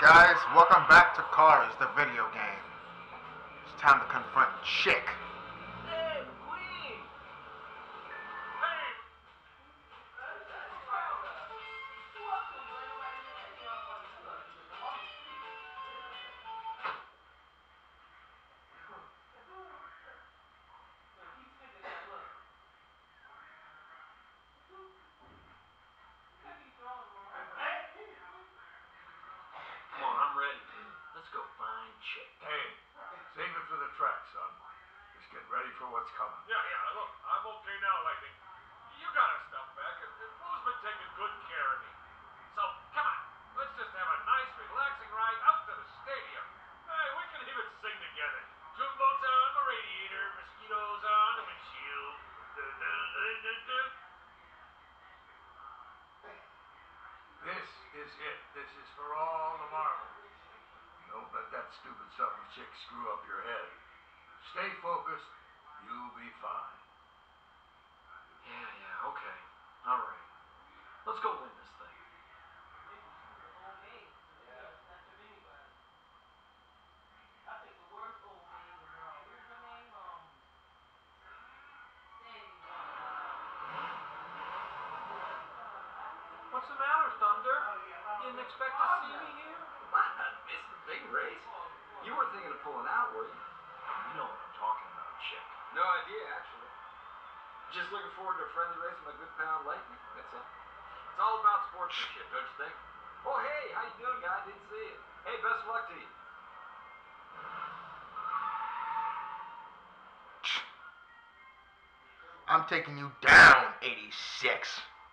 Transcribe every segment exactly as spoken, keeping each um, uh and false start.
Guys, welcome back to Cars, the video game. It's time to confront Chick. Hey, Prix! Hey! Come on, I'm ready. Let's go find Chick. Hey, save it for the track, son. Just get ready for what's coming. Yeah, yeah, look, I'm okay now, Lightning. You got us stuff back, and Boo's been taking good care of me. So, come on, let's just have a nice, relaxing ride out to the stadium. Hey, we can even sing together. Jukebox on the radiator, mosquitoes on the windshield. Dun, dun, dun, dun, dun. This is it. This is for all the marbles. Don't let that stupid something chick screw up your head. Stay focused. You'll be fine. Yeah, yeah, okay. All right. Let's go win this thing. What's the matter, Thunder? You didn't expect to see me here? What? Missed the big race? You weren't thinking of pulling out, were you? You know what I'm talking about, Chick. No idea, actually. Just looking forward to a friendly race with my good pal Lightning, that's all. It's all about sportsmanship, don't you think? Oh, hey, how you doing, guy? Didn't see you. Hey, best of luck to you. I'm taking you down, eighty-six.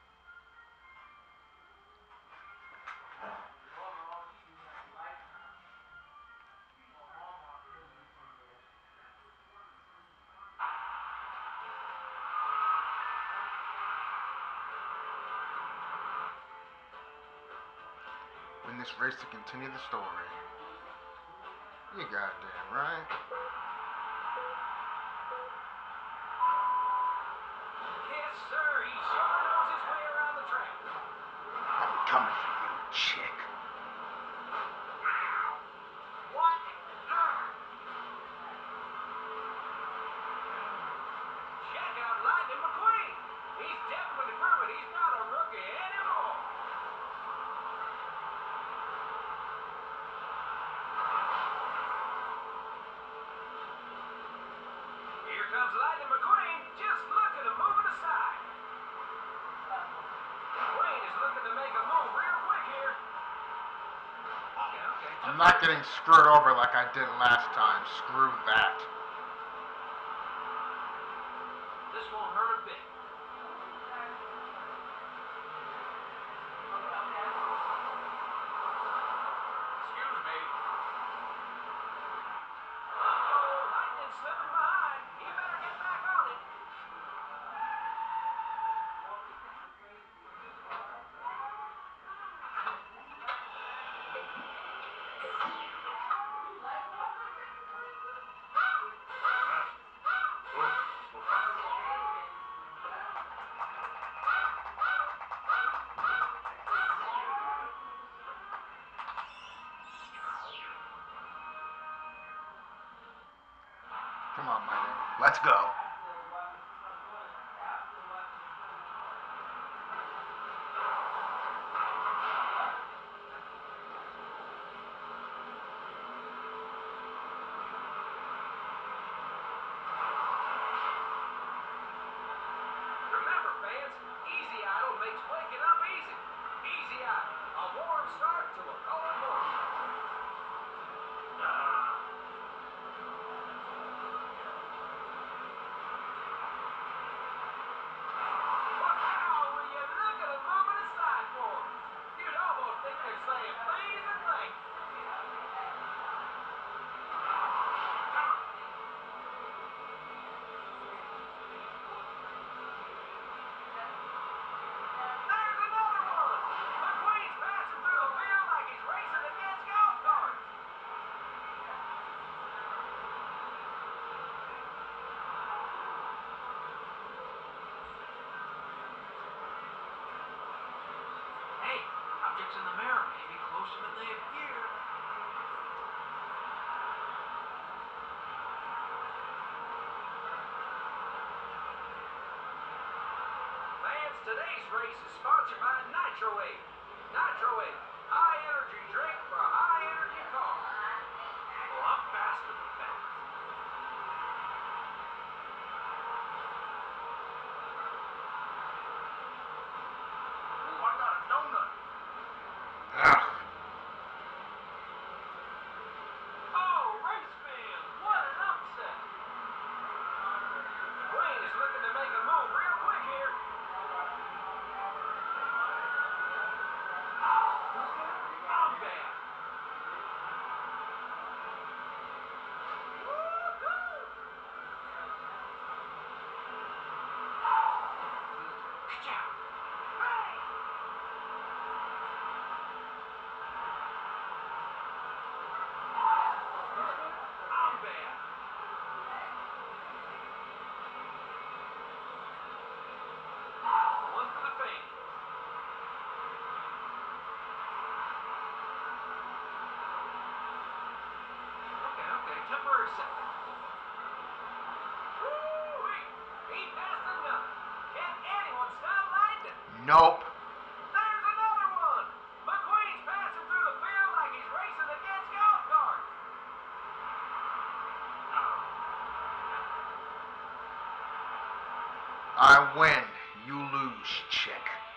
Win this race to continue the story. You goddamn right. Yes, sir. He sure knows his way around the track. I'm coming for you, Chick. What? Check out Lightning McQueen. He's definitely proven he's not a rookie anymore. Here comes Lightning McQueen. Just look at him moving aside. McQueen is looking to make a move real quick here. Okay, okay. I'm not getting screwed over like I did last time. Screw that. This won't hurt a bit. Excuse me. Uh-oh, Lightning's slipping behind. He better get back on it. Come on, Lightning. Let's go. Remember, fans, easy idle makes waking up easy. Easy idle, a warm start to a cold morning. Wow, will you look at them moving aside for him? You'd almost think they're saying please and thank you. There's another one! McQueen's passing through the field like he's racing against golf carts. Hey, objects in the mirror may be closer than they appear. today's race is sponsored by Nitro eight. Nitro eight, high energy drink for high energy cars. Well, I'm faster than fast. Ooh, I got a donut. Ugh. Oh, race fans, what an upset. Wayne is looking to make a move real quick here. I'm bad. Woo-hoo! Ka-chow. Hey! I'm bad. One for the fans. Okay, okay, temporary setback. Woo-wee! He passed enough. Can anyone stop lightning? Nope. There's another one! McQueen's passing through the field like he's racing against golf carts. I win. You lose, chick.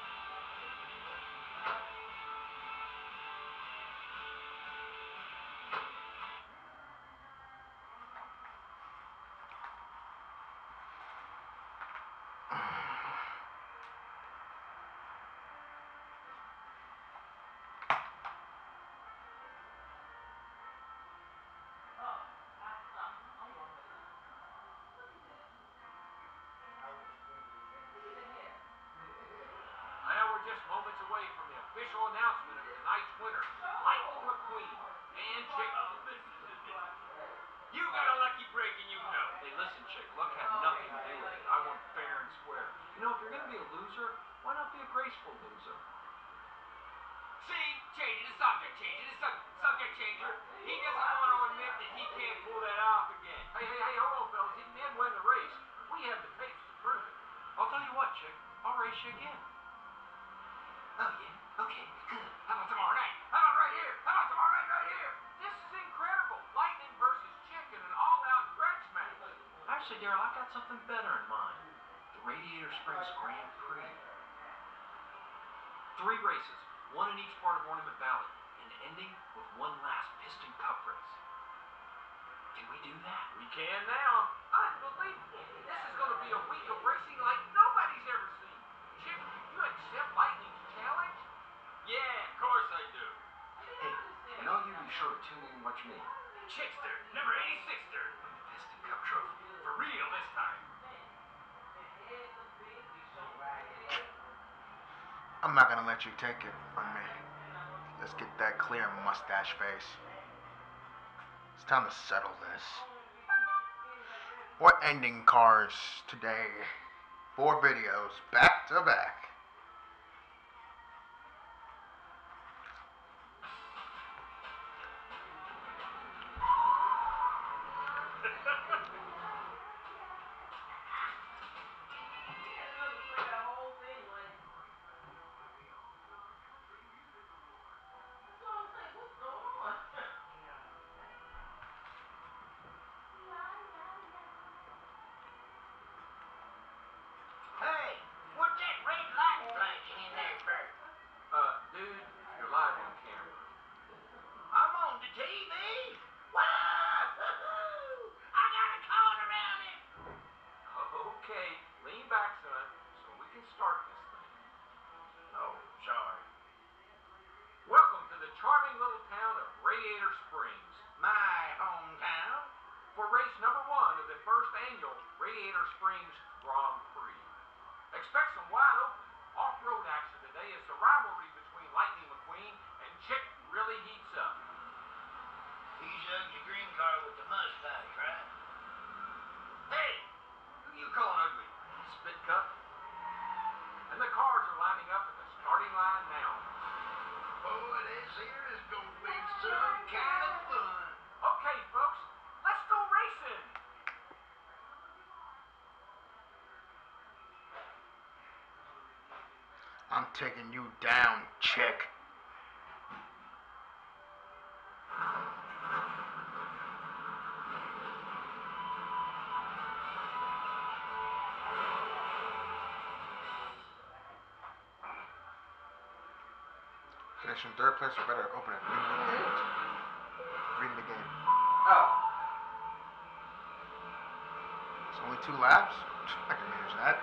Now we're just moments away from the official announcement of tonight's winner, Lightning McQueen and Chick. You got a lucky break and you know. Hey, listen, Chick, luck had nothing to do with it. I won fair and square. You know, if you're going to be a loser, why not be a graceful loser? See, changing the subject, changing the sub- subject changer. He doesn't want to admit that he can't pull that off again. Hey, hey, hey, hold on, fellas. He didn't win the race. We have the tapes to prove it. I'll tell you what, Chick. I'll race you again. Oh, yeah? Okay, good. How about tomorrow night? How about right here? How about tomorrow night right here? This is incredible. Lightning versus Chick in an all-out grudge match. Actually, Daryl, I've got something better in mind. The Radiator Springs Grand Prix. Three races, one in each part of Ornament Valley, and ending with one last Piston Cup race. Can we do that? We can now. Unbelievable. This is going to be a week of racing like nobody's ever seen. Chick, you accept Lightning's challenge? Yeah, of course I do. Hey, and all you be sure to tune in and watch me. Chickster, number eighty-sixter. Win the Piston Cup trophy. For real this time. I'm not gonna let you take it from me. Let's get that clear, mustache face. It's time to settle this. We're ending cars today. Four videos, back to back. Hey, what's that red light flashing in there for? Uh, dude, you're live on camera. I'm on the T V. Whoa! I got a cone around it. Okay, lean back, son, so we can start this thing. Oh, sorry. Welcome to the charming little town of Radiator Springs. My hometown. For race number one of the first annual Radiator Springs Grand Prix. Expect some wide open off-road action today as the rivalry between Lightning McQueen and Chick really heats up. He's the ugly green car with the mustache, right? Hey, who you calling ugly? Spit cup? And the cars are lining up at the starting line now. Boy, this here is gonna be some kind of fun. Okay, folks, let's go racing. taking you down, chick. Finish in third place or better open a new game. Reading the game. Oh. It's only two laps? I can manage that.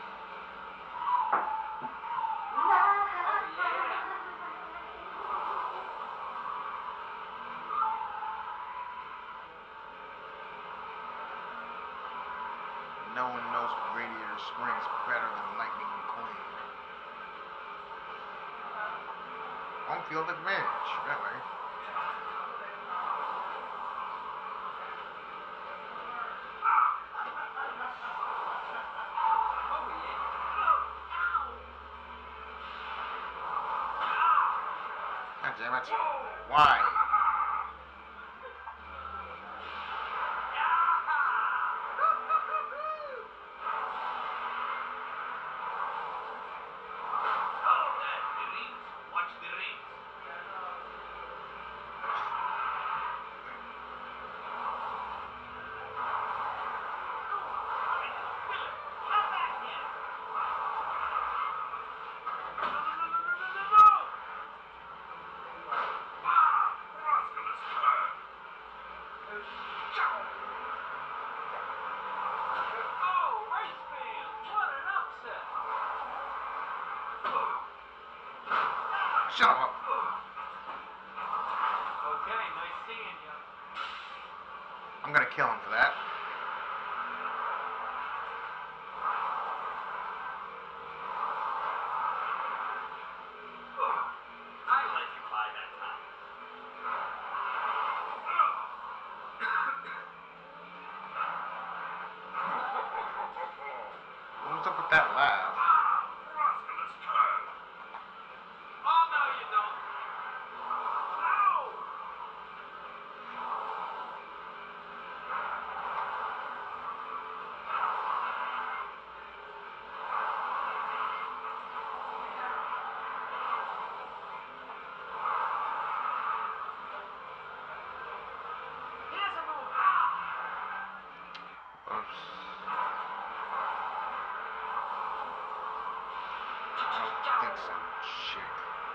No one knows Radiator Springs better than Lightning McQueen. Home field advantage, that way. God damn it. Why? Shut up. Okay, nice seeing you. I'm gonna kill him for that. I let you buy that time. What was up with that laugh? Oh, no, you don't. Ow! He doesn't move. Oops. I don't think so, chick.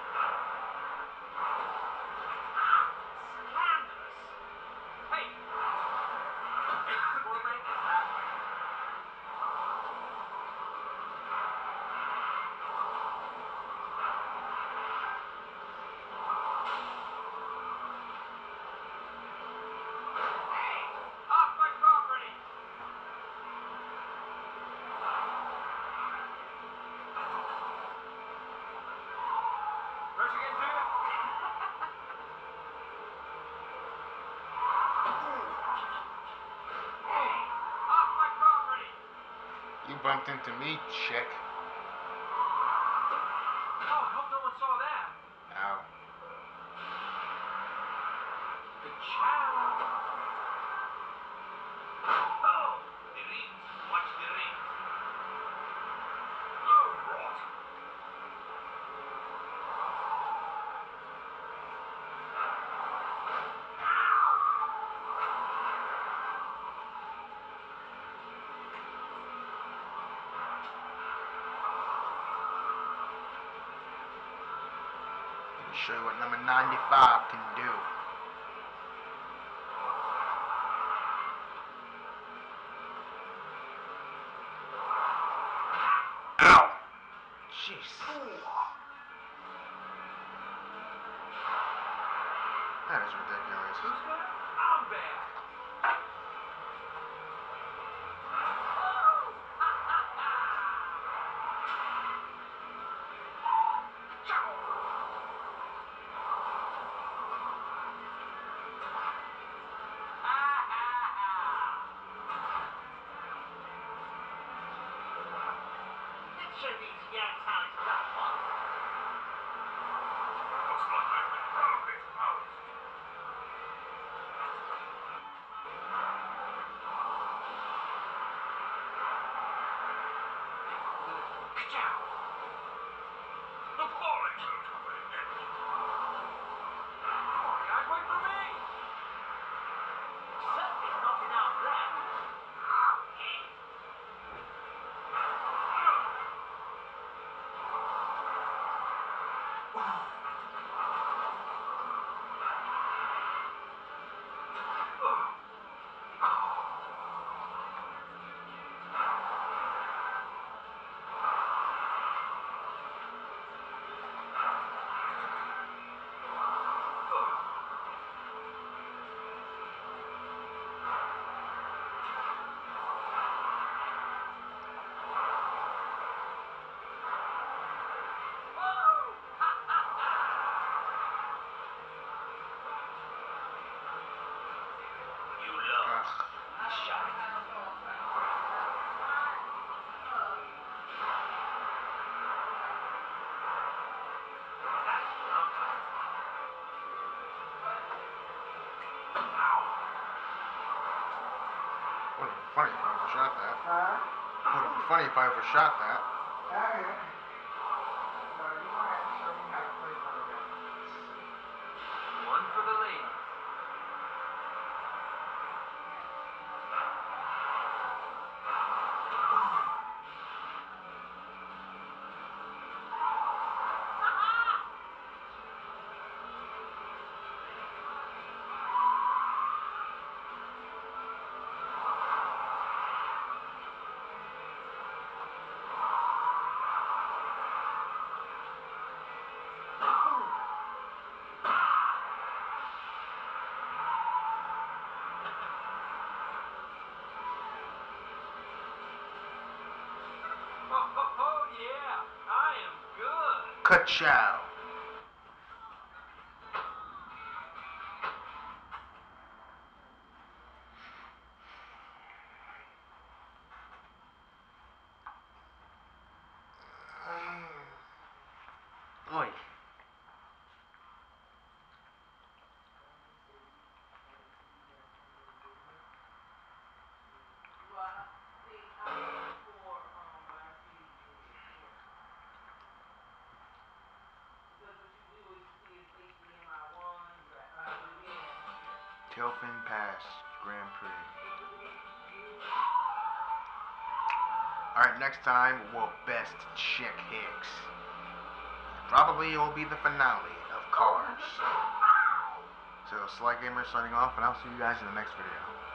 Scandalous. Hey. Hey, score rate is that way. Hey, off my property. Where'd you get to? Hey, off my property. You bumped into me, chick. Oh, I hope no one saw that. Ow. Good child. Oh, the rings. Watch the rings. Oh, rot. Let me show you what number ninety-five can do. Ow! Jeez. That is ridiculous. Who's good? I'm bad. Picture these yanks how it's done, huh? Looks like I've been perfect out. Ka-chow. Ugh. Would have been funny if I ever shot that. Huh? Would have been funny if I ever shot that. Okay. So you gonna have to show me how to play one of them. One for the ladies. Oh, oh, oh, yeah, I am good. Ka-chow. Oi. Tailfin Pass Grand Prix. Alright, next time we'll best chick Hicks. Probably it will be the finale of Cars. So, Sly Gamer signing off, and I'll see you guys in the next video.